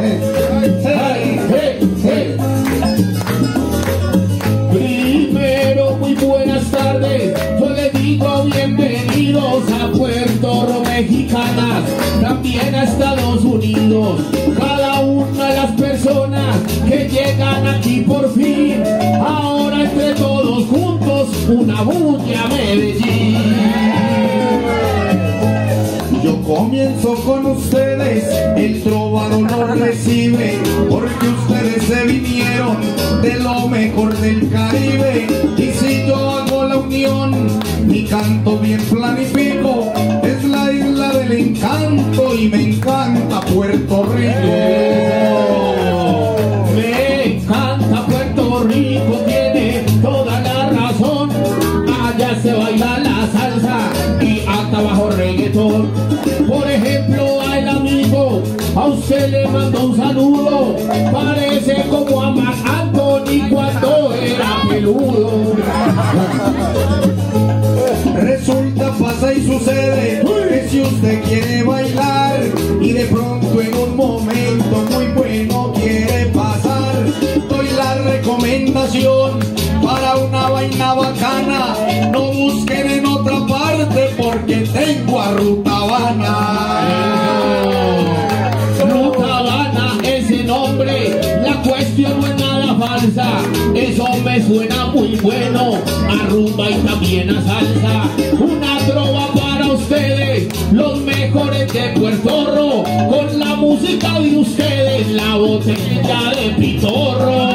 Primero, muy buenas tardes. Yo les digo bienvenidos a Puerto Mexicanas, también a Estados Unidos. Cada una de las personas que llegan aquí por fin, ahora entre todos juntos una bulla Medellín. Yo comienzo con ustedes, el trovador los recibe, porque ustedes se vinieron de lo mejor del Caribe. Y si yo hago la unión, mi canto bien planifico, es la isla del encanto y me encanta Puerto Rico. Me encanta Puerto Rico, tiene toda la razón. Allá se baila la salsa y hasta bajo reggaetón. Por ejemplo, al amigo, a usted le mando un saludo. Parece como a Marc Anthony cuando era peludo. Resulta, pasa y sucede que si usted quiere bailar y de pronto en un momento muy bueno quiere pasar, doy la recomendación para una vaina bacana. No busquen en otra parte porque tengo a Ruta Habana. Ruta Habana, ese nombre, la cuestión no es nada falsa. Eso me suena muy bueno a rumba y también a salsa. Una trova para ustedes, los mejores de Puerto Rico, con la música de ustedes, la botella de pitorro.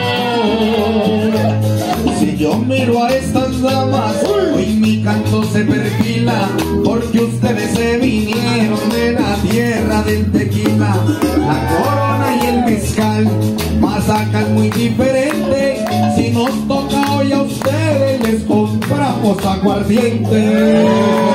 Si yo miro a estas damas, hoy mi canto se perfila, porque ustedes se vinieron de la tierra del tequila. La corona y el mezcal, más acá es muy diferente. Si nos toca hoy a ustedes, les compramos aguardiente.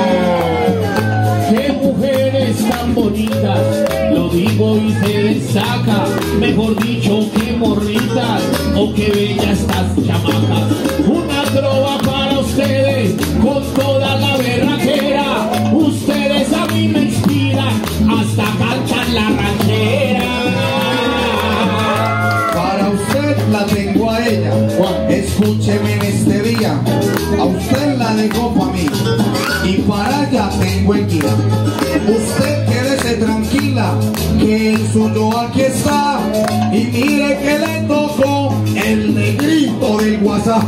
¡Qué mujeres tan bonitas! Lo digo y se destaca, mejor dicho, que morritas, o qué bellas estas chamacas. Una trova para ustedes, con toda la berraquera. Ustedes a mí me inspiran, hasta cantan la ranchera. Para usted la tengo a ella, escúcheme en este día. A usted la dejo para mí y para allá tengo el guía. Usted quédese tranquila, que el suyo aquí está. Y mire que le tocó el negrito del WhatsApp.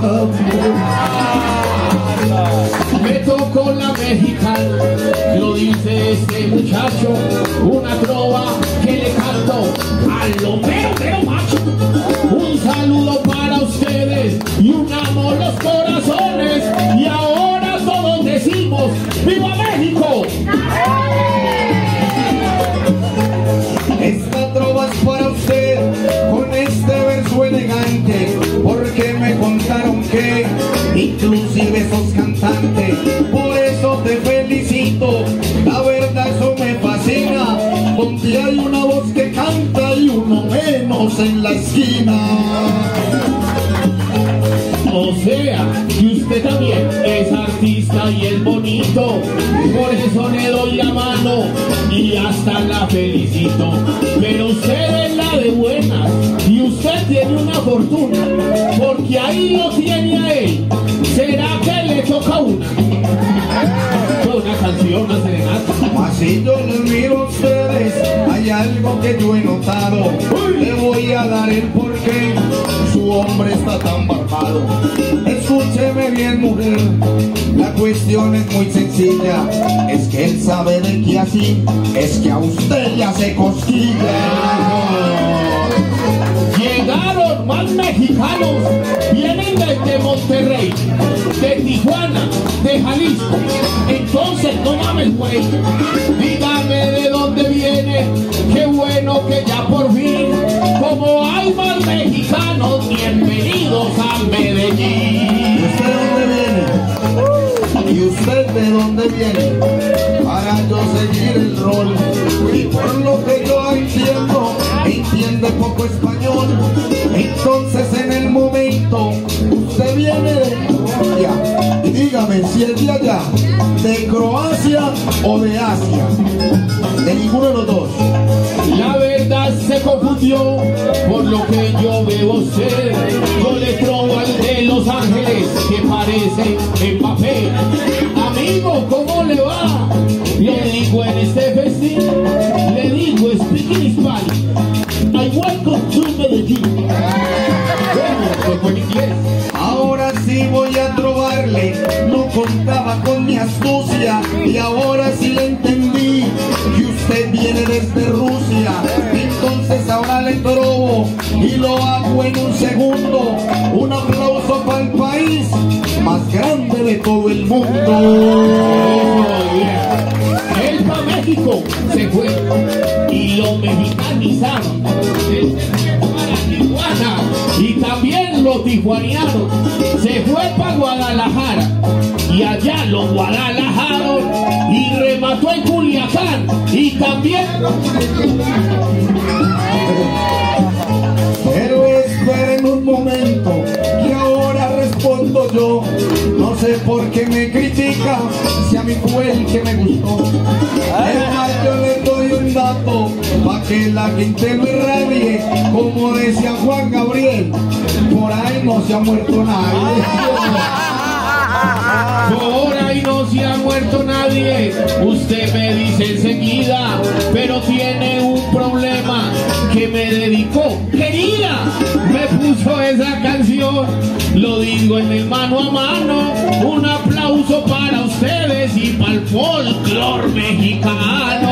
Me tocó la mexicana, lo dice este muchacho, una trova que le canto a lo mero macho. Un saludo para ustedes y unamos los corazones, y ahora todos decimos ¡Viva México! Esta trova es para usted, con este verso elegante, porque me contaron que inclusive sos cantante. Por eso te felicito, la verdad eso me fascina, donde hay una voz que canta y uno menos en la esquina. O sea, que usted también es artista y es bonito, por eso le doy la mano y hasta la felicito. Pero usted es la de buenas y usted tiene una fortuna, porque ahí lo tiene a él. ¿Será que le toca una canción, una serenata? Así yo les miro a ustedes, hay algo que yo he notado. Le voy a dar el porqué, su hombre está tan barbado. Escúcheme bien, mujer, la cuestión es muy sencilla. Es que él sabe de que así es que a usted le hace cosquillas. Llegaron más mexicanos, vienen desde Monterrey, de Tijuana, de Jalisco. Entonces no mames, güey, dígame de dónde viene. Qué bueno que ya por fin, como hay más mexicanos, bienvenidos a Medellín. ¿Y usted de dónde viene? Para yo seguir el rol. Y por lo que yo entiendo, entiende poco español. Entonces en el momento, usted viene de Colombia. Y dígame si es de allá, de Croacia o de Asia. De ninguno de los dos. La verdad se se confundió, por lo que yo veo a usted. Yo le trobo al de Los Ángeles, que parece Mbappé. Amigo, ¿cómo le va? Le digo en este festín, le digo speaking Spanish, I welcome to Medellín. Bueno, pues en inglés. Ahora sí voy a trobarle, no contaba con mi astucia y ahora sí le entendí que usted viene desde Rusia. Entonces ahora le trobo y lo hago en un segundo. Un aplauso para el país más grande de todo el mundo. Él pa' México se fue y lo mexicanizaron. Él se fue para Tijuana y también lo tijuanearon. Se fue para Guadalajara y allá lo guadalajaron y remató en Culiacán y también. Pero esperen un momento, que ahora respondo yo. No sé por qué me critica, si a mí fue el que me gustó. Es más, yo le doy un dato, pa' que la gente lo irradie. Como decía Juan Gabriel, por ahí no se ha muerto nadie. Por ahí no se ha muerto nadie, usted me dice enseguida, pero tiene un problema que me dedicó. Querida, me puso esa canción, lo digo en el mano a mano. Un aplauso para ustedes y para el folclor mexicano.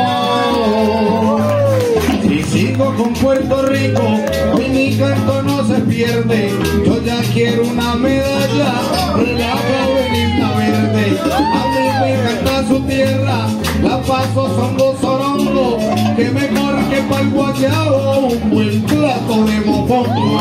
Si sigo con Puerto Rico, hoy mi canto no se pierde. Yo ya quiero una medalla de la Gabrielita Verde. A mí me encanta su tierra, la Paso son los sorongos, que mejor que pa'l guayabo un buen plato de mofongo.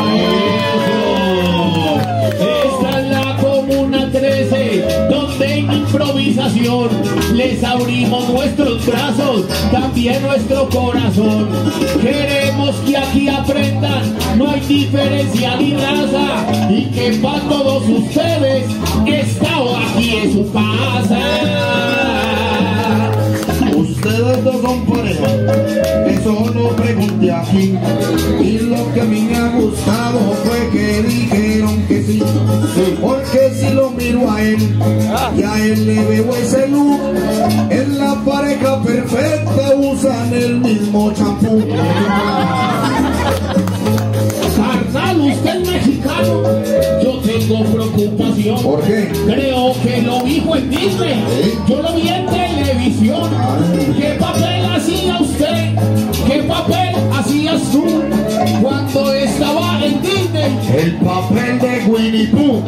Esta es la Comuna 13, donde en improvisación les abrimos nuestros brazos, también nuestro corazón. Queremos que aquí aprendan, no hay diferencia ni raza, y que para todos ustedes, esta aquí es su casa. Ustedes dos son pareja, eso no pregunté aquí. Y lo que a mí me ha gustado fue que dijeron que sí. Porque si lo miro a él y a él le veo ese look, es la pareja perfecta, usan el mismo champú. Carnal, usted es mexicano, yo tengo preocupación. ¿Por qué? Creo que lo dijo en Disney, yo lo vi en televisión. ¿Qué papel hacía usted? ¿Qué papel hacías tú cuando estaba en Disney? El papel de Winnie Pooh.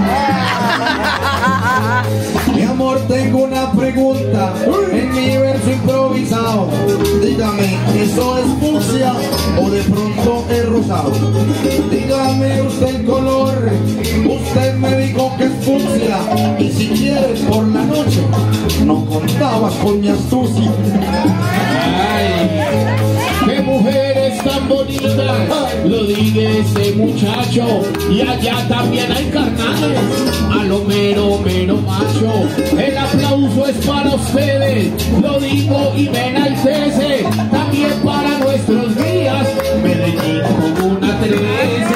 Mi amor, tengo una pregunta en mi verso improvisado. Dígame, ¿eso es fucsia o de pronto es rosado? Dígame usted el color. Usted me dijo que es fucsia, y si quieres por la noche no contabas con mi astucia. Ay, qué mujeres tan bonitas, lo diga este muchacho. Y allá también hay carnales, a lo mero macho. El aplauso es para ustedes, lo digo y me enaltece. También para nuestros días, Medellín Comuna 13.